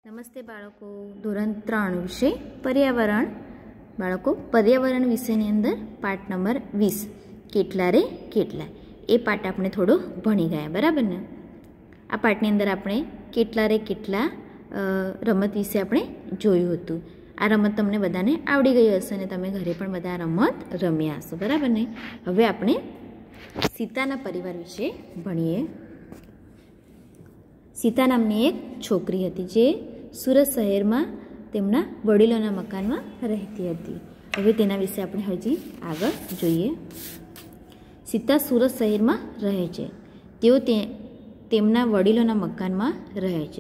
નમસ્તે બાળકો, ધોરણ 3 વિષય પર્યાવરણ. બાળકો, પર્યાવરણ વિષયની અંદર પાઠ નંબર 20 કેટલા રે કેટલા એ પાઠ આપણે થોડો ભણી ગયા, બરાબર ને? આ પાઠની અંદર આપણે કેટલા રે કેટલા રમત વિશે આપણે જોયું હતું. આ રમત તમને બધાને આવડી ગઈ હશે અને તમે ઘરે પણ બધા રમત રમ્યા હશો, બરાબર ને? હવે આપણે સીતાના પરિવાર વિશે ભણીએ. સીતા નામની એક છોકરી હતી જે સુરત શહેરમાં તેમના વડીલોના મકાનમાં રહેતી હતી. હવે તેના વિશે આપણે હજી આગળ જોઈએ. સીતા સુરત શહેરમાં રહે છે. તેઓ તેમના વડીલોના મકાનમાં રહે છે.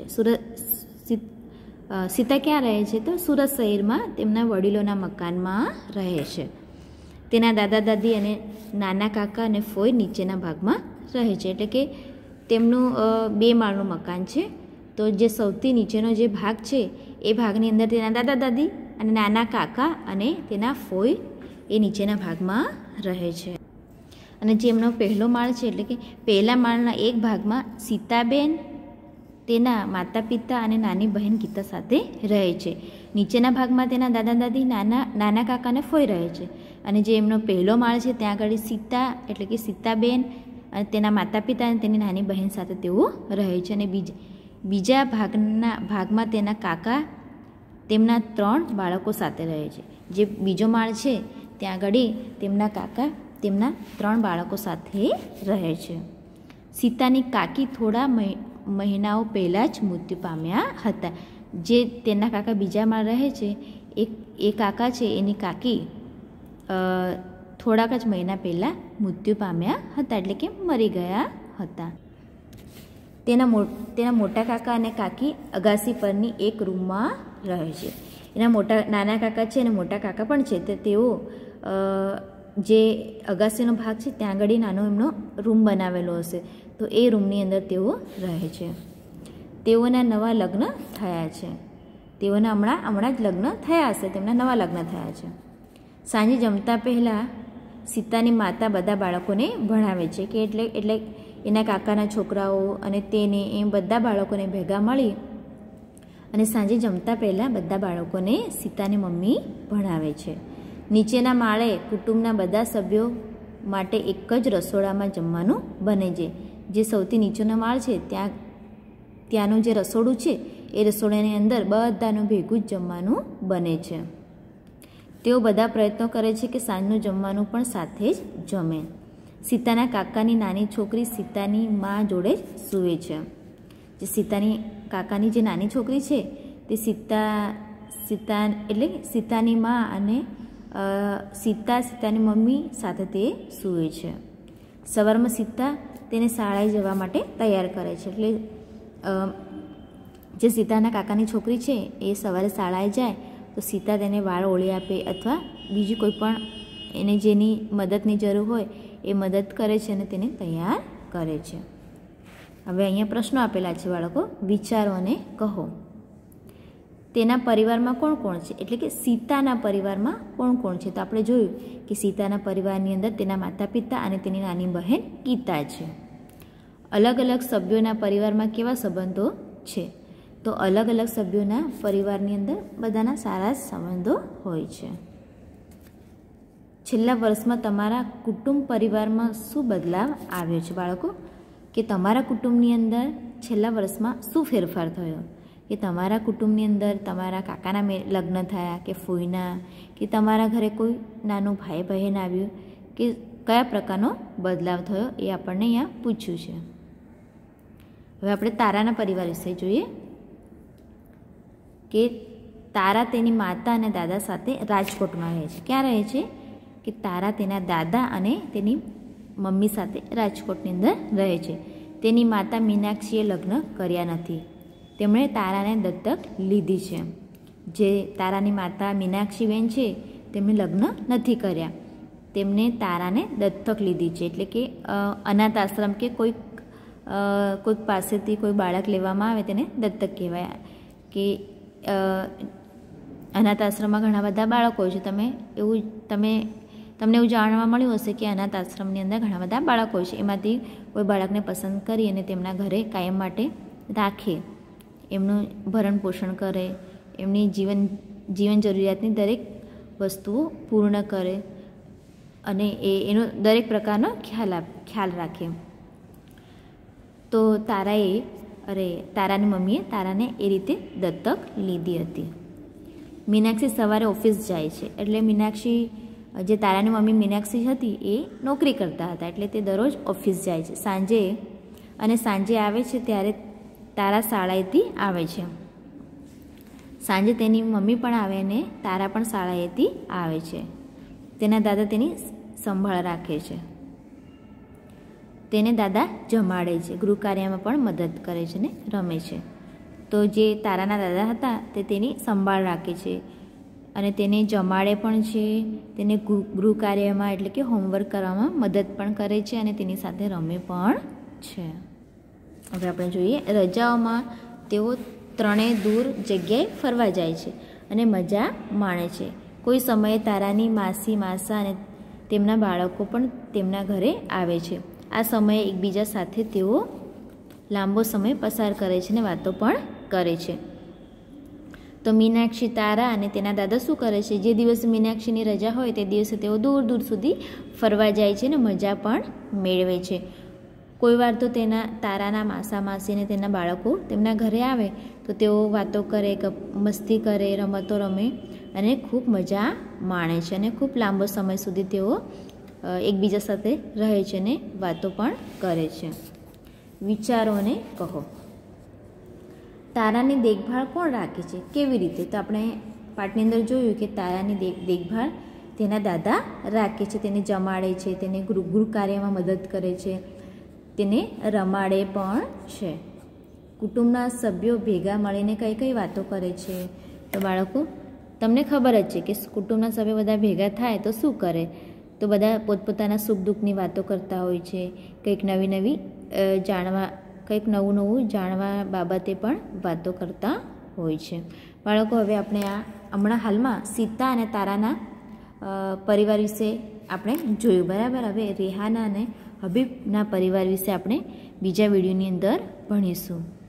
સીતા ક્યાં રહે છે? તો સુરત શહેરમાં તેમના વડીલોના મકાનમાં રહે છે. તેના દાદા દાદી અને નાના કાકા અને ફોઈ નીચેના ભાગમાં રહે છે. એટલે કે તેમનું 2 માળનું મકાન છે. તો જે સૌથી નીચેનો જે ભાગ છે એ ભાગની અંદર તેના દાદા દાદી અને નાના કાકા અને તેના ફોઈ એ નીચેના ભાગમાં રહે છે. અને જે એમનો પહેલો માળ છે એટલે કે પહેલા માળના એક ભાગમાં સીતાબેન તેના માતા પિતા અને નાની બહેન ગીતા સાથે રહે છે. નીચેના ભાગમાં તેના દાદા દાદી નાના કાકા અને ફોઈ રહે છે. અને જે એમનો પહેલો માળ છે ત્યાં આગળ સીતા એટલે કે સીતાબેન અને તેના માતા પિતા અને તેની નાની બહેન સાથે તેઓ રહે છે. અને બીજા ભાગમાં તેના કાકા તેમના 3 બાળકો સાથે રહે છે. જે બીજો માળ છે ત્યાં આગળ તેમના કાકા તેમના 3 બાળકો સાથે રહે છે. સીતાની કાકી થોડા મહિનાઓ પહેલાં જ મૃત્યુ પામ્યા હતા. જે તેના કાકા બીજા માળ રહે છે એ કાકા છે એની કાકી થોડાક જ મહિના પહેલાં મૃત્યુ પામ્યા હતા, એટલે કે મરી ગયા હતા. તેના મોટા કાકા અને કાકી અગાસી પરની એક રૂમમાં રહે છે. એના નાના કાકા છે અને મોટા કાકા પણ છે. તો તેઓ જે અગાસીનો ભાગ છે ત્યાં આગળ નાનો એમનો રૂમ બનાવેલો હશે, તો એ રૂમની અંદર તેઓ રહે છે. તેઓના નવા લગ્ન થયા છે. તેઓના હમણાં જ લગ્ન થયા હશે, તેમના નવા લગ્ન થયા છે. સાંજે જમતા પહેલાં સીતાની માતા બધા બાળકોને ભણાવે છે કે એટલે એના કાકાના છોકરાઓ અને તેને એમ બધા બાળકોને ભેગા મળી અને સાંજે જમતા પહેલાં બધા બાળકોને સીતાની મમ્મી ભણાવે છે. નીચેના માળે કુટુંબના બધા સભ્યો માટે એક જ રસોડામાં જમવાનું બને છે. જે સૌથી નીચેનો માળ છે ત્યાંનું જે રસોડું છે એ રસોડાની અંદર બધાનું ભેગું જ જમવાનું બને છે. તેઓ બધા પ્રયત્નો કરે છે કે સાંજનું જમવાનું પણ સાથે જ જમે. સીતાના કાકાની નાની છોકરી સીતાની મા જોડે જ સૂવે છે. જે કાકાની જે નાની છોકરી છે તે સીતાની મા અને સીતાની મમ્મી સાથે તે સૂવે છે. સવારમાં સીતા તેને શાળાએ જવા માટે તૈયાર કરે છે. એટલે જે સીતાના કાકાની છોકરી છે એ સવારે શાળાએ જાય તો સીતા તેને વાળ ઓળી આપે અથવા બીજી કોઈ પણ એને જેની મદદની જરૂર હોય એ મદદ કરે છે અને તેને તૈયાર કરે છે. હવે અહીંયા પ્રશ્નો આપેલા છે બાળકો, વિચારો અને કહો. તેના પરિવારમાં કોણ કોણ છે? એટલે કે સીતાના પરિવારમાં કોણ કોણ છે? તો આપણે જોયું કે સીતાના પરિવારની અંદર તેના માતા પિતા અને તેની નાની બહેન ગીતા છે. અલગ અલગ સભ્યોના પરિવારમાં કેવા સંબંધો છે? તો અલગ અલગ સભ્યોના પરિવારની અંદર બધાના સારા સંબંધો હોય છે. છેલ્લા વર્ષમાં તમારા કુટુંબ પરિવારમાં શું બદલાવ આવ્યો છે? બાળકો, કે તમારા કુટુંબની અંદર છેલ્લા વર્ષમાં શું ફેરફાર થયો? કે તમારા કુટુંબની અંદર તમારા કાકાના લગ્ન થયા કે ફોઈના, કે તમારા ઘરે કોઈ નાનું ભાઈ બહેન આવ્યું, કે કયા પ્રકારનો બદલાવ થયો એ આપણને અહીંયા પૂછ્યું છે. હવે આપણે તારાના પરિવાર વિશે જોઈએ કે તારા તેની માતા અને દાદા સાથે રાજકોટમાં રહે છે. ક્યાં રહે છે? કે તારા તેના દાદા અને તેની મમ્મી સાથે રાજકોટની અંદર રહે છે. તેની માતા મીનાક્ષીએ લગ્ન કર્યા નથી. તેમણે તારાને દત્તક લીધી છે. જે તારાની માતા મીનાક્ષીબેન છે તેમણે લગ્ન નથી કર્યા, તેમને તારાને દત્તક લીધી છે. એટલે કે અનાથ આશ્રમ કે કોઈક પાસેથી કોઈ બાળક લેવામાં આવે તેને દત્તક કહેવાય. કે અનાથ આશ્રમમાં ઘણા બધા બાળકો હોય છે. તમને એવું જાણવા મળ્યું હશે કે અનાથ આશ્રમની અંદર ઘણા બધા બાળકો હોય છે. એમાંથી કોઈ બાળકને પસંદ કરી અને તેમના ઘરે કાયમ માટે રાખે એમનું ભરણ પોષણ કરે, એમની જીવન જરૂરિયાતની દરેક વસ્તુઓ પૂર્ણ કરે અને એનો દરેક પ્રકારનો ખ્યાલ રાખે. તો તારાની મમ્મીએ તારાને એ રીતે દત્તક લીધી હતી. મીનાક્ષી સવારે ઓફિસ જાય છે, એટલે મીનાક્ષી જે તારાની મમ્મી મીનાક્ષી હતી એ નોકરી કરતા હતા, એટલે તે દરરોજ ઓફિસ જાય છે. સાંજે આવે છે ત્યારે તારા શાળાએથી આવે છે. સાંજે તેની મમ્મી પણ આવે અને તારા પણ શાળાએથી આવે છે. તેના દાદા તેની સંભાળ રાખે છે. તેને દાદા જમાડે છે, ગૃહ કાર્યમાં પણ મદદ કરે છે ને રમે છે. તો જે તારાના દાદા હતા તે તેની સંભાળ રાખે છે અને તેને જમાડે પણ છે, તેને ગૃહ કાર્યમાં એટલે કે હોમવર્ક કરવામાં મદદ પણ કરે છે અને તેની સાથે રમે પણ છે. હવે આપણે જોઈએ, રજાઓમાં તેઓ ત્રણેય દૂર જગ્યાએ ફરવા જાય છે અને મજા માણે છે. કોઈ સમયે તારાની માસી, માસા અને તેમના બાળકો પણ તેમના ઘરે આવે છે. આ સમયે એકબીજા સાથે તેઓ લાંબો સમય પસાર કરે છે અને વાતો પણ કરે છે. તો મીનાક્ષી, તારા અને તેના દાદા શું કરે છે, જે દિવસે મીનાક્ષીની રજા હોય તે દિવસે તેઓ દૂર દૂર સુધી ફરવા જાય છે અને મજા પણ મેળવે છે. કોઈ વાર તો તારાના માસા, માસી અને તેના બાળકો તેમના ઘરે આવે તો તેઓ વાતો કરે, મસ્તી કરે, રમતો રમે અને ખૂબ મજા માણે છે અને ખૂબ લાંબો સમય સુધી તેઓ એકબીજા સાથે રહે છે અને વાતો પણ કરે છે. વિચારો અને કહો. તારાની દેખભાળ કોણ રાખે છે, કેવી રીતે? તો આપણે પાઠની અંદર જોયું કે તારાની દેખભાળ તેના દાદા રાખે છે. તેને જમાડે છે, તેને ગૃહ કાર્યમાં મદદ કરે છે, તેને રમાડે પણ છે. કુટુંબના સભ્યો ભેગા મળીને કઈ કઈ વાતો કરે છે? તો બાળકો, તમને ખબર જ છે કે કુટુંબના સભ્યો બધા ભેગા થાય તો શું કરે? તો બધા પોતપોતાના સુખ દુઃખની વાતો કરતા હોય છે, કંઈક નવું જાણવા બાબતે પણ વાતો કરતા હોય છે. બાળકો, હવે આપણે હમણાં હાલમાં સીતા અને તારાના પરિવાર વિશે આપણે જોયું, બરાબર. હવે રેહાના અને હબીબના પરિવાર વિશે આપણે બીજા વિડીયોની અંદર ભણીશું.